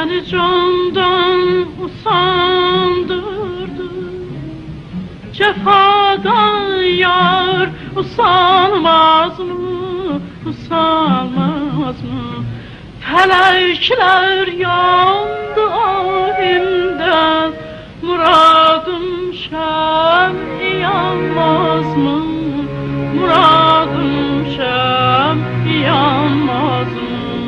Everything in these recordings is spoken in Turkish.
Beni candan usandırdı, cefadan yar usanmaz mı, usanmaz mı? Felekler yandı ahimden, muradım şem yanmaz mı? Muradım şem yanmaz mı?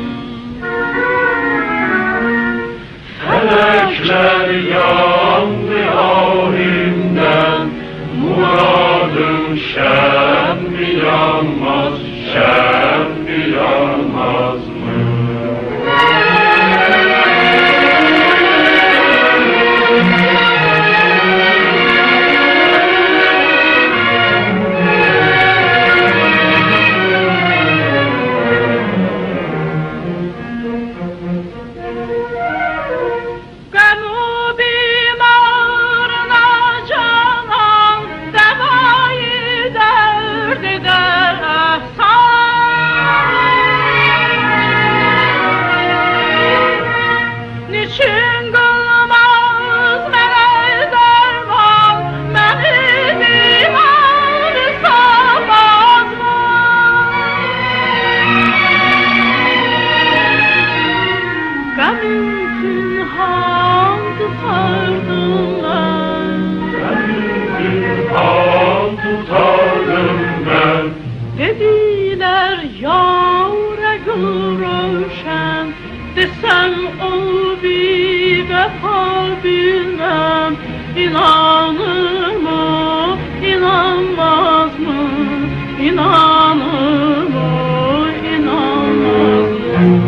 Felekler yandı ahimden, muradım şem yanmaz, şem yanmaz mı? Dediler yâre gül roşen, desem ol bir vefa bilmem. İnanır mı, inanmaz mı? İnanır mı, inanmaz mı?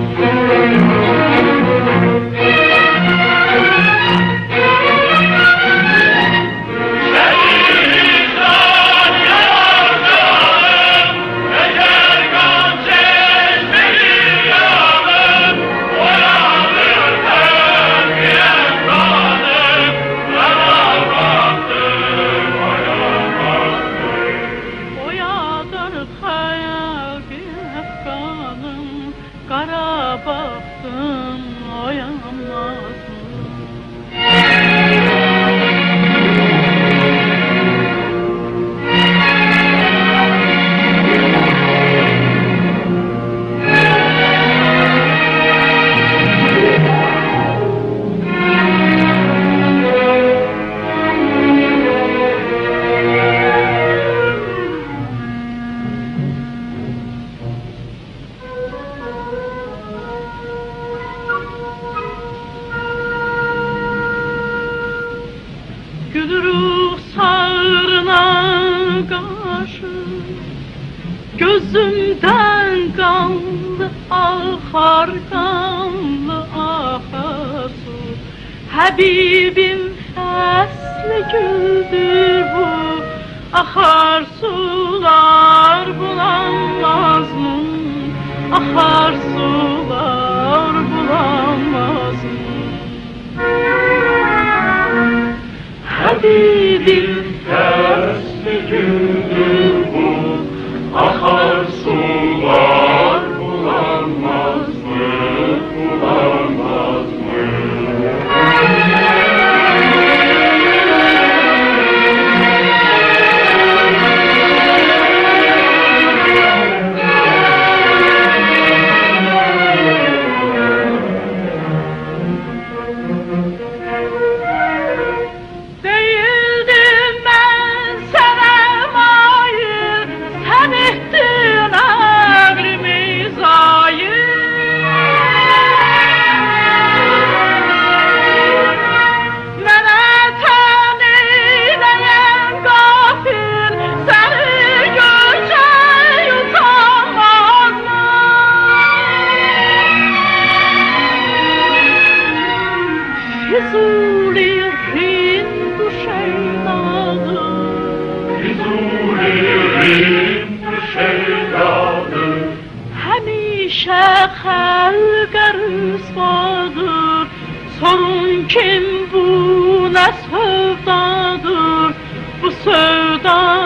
Kara baktım oyanmaz mı? Gülürük sarına karşı, gözümden kanlı akar, kanlı akar su. Habibim fesli güldür bu, akar sular bulanmaz mı? Akar sular bulanmaz mı? Habibim fesli güldür bu, akar sular bulanmaz mı, bulanmaz mı? Həmişə xəlqə rüsvadır, sorun kim bu nə sövdadır, bu sövda